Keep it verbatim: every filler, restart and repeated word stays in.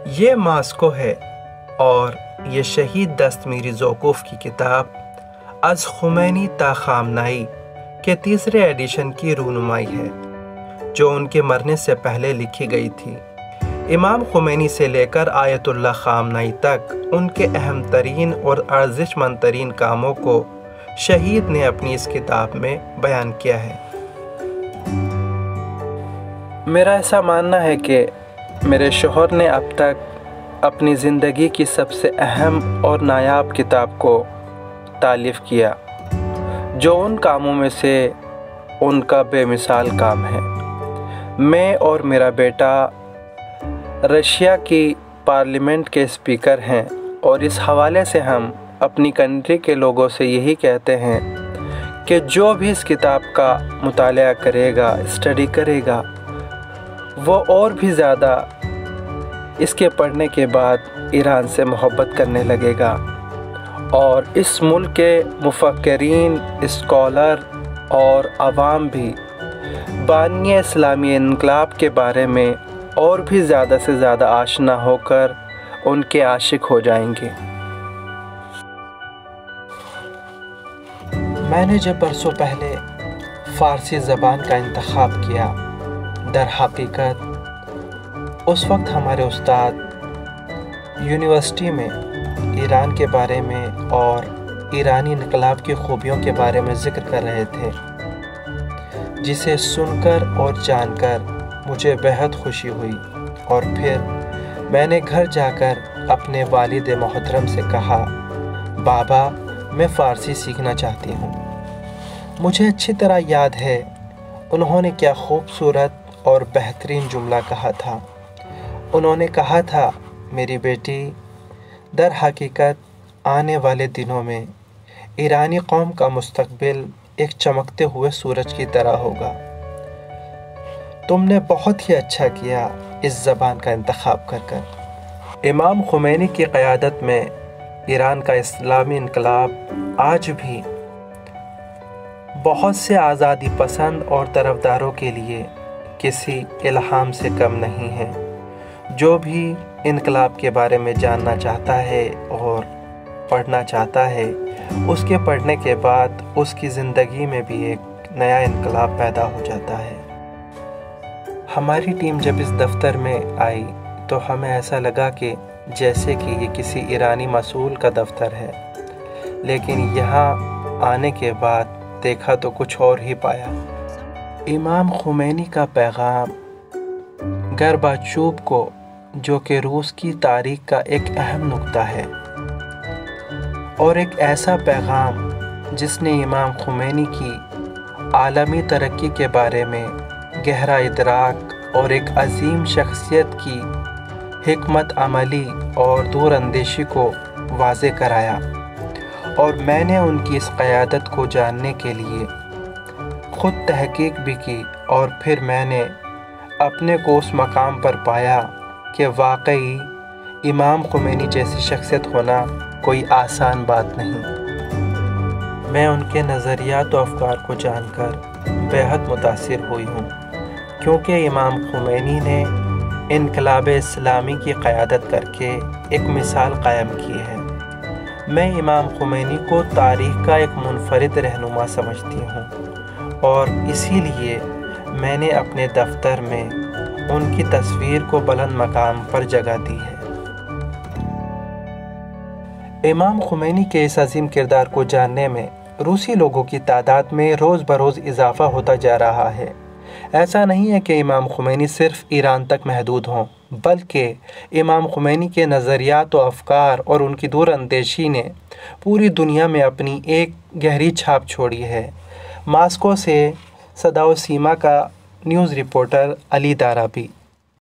یہ ماسکو ہے اور یہ شہید دست میری زوکوف کی کتاب از خمینی تا خامنائی کے تیسرے ایڈیشن کی رونمائی ہے جو ان کے مرنے سے پہلے لکھی گئی تھی۔ امام خمینی سے لے کر آیت اللہ خامنائی تک ان کے اہم ترین اور ارزش مند ترین کاموں کو شہید نے اپنی اس کتاب میں بیان کیا ہے۔ میرا ایسا ماننا ہے کہ میرے شوہر نے اب تک اپنی زندگی کی سب سے اہم اور نایاب کتاب کو تالیف کیا، جو ان کاموں میں سے ان کا بے مثال کام ہے۔ میں اور میرا بیٹا رشیا کی پارلیمنٹ کے اسپیکر ہیں اور اس حوالے سے ہم اپنی کنٹری کے لوگوں سے یہی کہتے ہیں کہ جو بھی اس کتاب کا مطالعہ کرے گا، اسٹڈی کرے گا، وہ اور بھی زیادہ اس کے پڑھنے کے بعد ایران سے محبت کرنے لگے گا اور اس ملک کے مفکرین، اسکالر اور عوام بھی بانی اسلامی انقلاب کے بارے میں اور بھی زیادہ سے زیادہ آشنا ہو کر ان کے عاشق ہو جائیں گے۔ میں نے جب برسوں پہلے فارسی زبان کا انتخاب کیا، در حقیقت اس وقت ہمارے استاد یونیورسٹی میں ایران کے بارے میں اور ایرانی انقلاب کی خوبیوں کے بارے میں ذکر کر رہے تھے، جسے سن کر اور جان کر مجھے بہت خوشی ہوئی اور پھر میں نے گھر جا کر اپنے والد محترم سے کہا، بابا میں فارسی سیکھنا چاہتی ہوں۔ مجھے اچھی طرح یاد ہے انہوں نے کیا خوبصورت اور بہترین جملہ کہا تھا۔ انہوں نے کہا تھا، میری بیٹی، در حقیقت آنے والے دنوں میں ایرانی قوم کا مستقبل ایک چمکتے ہوئے سورج کی طرح ہوگا۔ تم نے بہت ہی اچھا کیا اس زبان کا انتخاب کر کر۔ امام خمینی کی قیادت میں ایران کا اسلامی انقلاب آج بھی بہت سے آزادی پسند اور طرفداروں کے لیے کسی الہام سے کم نہیں ہے۔ جو بھی انقلاب کے بارے میں جاننا چاہتا ہے اور پڑھنا چاہتا ہے، اس کے پڑھنے کے بعد اس کی زندگی میں بھی ایک نیا انقلاب پیدا ہو جاتا ہے۔ ہماری ٹیم جب اس دفتر میں آئی تو ہمیں ایسا لگا کہ جیسے کہ یہ کسی ایرانی مسئول کا دفتر ہے، لیکن یہاں آنے کے بعد دیکھا تو کچھ اور ہی پایا۔ امام خمینی کا پیغام گرباچوف کو، جو کہ روس کی تاریخ کا ایک اہم نقطہ ہے، اور ایک ایسا پیغام جس نے امام خمینی کی عالمی ترقی کے بارے میں گہرا ادراک اور ایک عظیم شخصیت کی حکمت عملی اور دور اندیشی کو واضح کرایا، اور میں نے ان کی اس قیادت کو جاننے کے لیے خود تحقیق بھی کی، اور پھر میں نے اپنے کو اس مقام پر پایا کہ واقعی امام خمینی جیسی شخصیت ہونا کوئی آسان بات نہیں۔ میں ان کے نظریات و افکار کو جان کر بہت متاثر ہوئی ہوں، کیونکہ امام خمینی نے انقلاب اسلامی کی قیادت کر کے ایک مثال قائم کی ہے۔ میں امام خمینی کو تاریخ کا ایک منفرد رہنما سمجھتی ہوں، اور اسی لیے میں نے اپنے دفتر میں ان کی تصویر کو بلند مقام پر جگہ دی ہے۔ امام خمینی کے اس عظیم کردار کو جاننے میں روسی لوگوں کی تعداد میں روز بروز اضافہ ہوتا جا رہا ہے۔ ایسا نہیں ہے کہ امام خمینی صرف ایران تک محدود ہوں، بلکہ امام خمینی کے نظریات و افکار اور ان کی دور اندیشی نے پوری دنیا میں اپنی ایک گہری چھاپ چھوڑی ہے۔ ماسکو سے صدا و سیما کا نیوز رپورٹر علی دارابی۔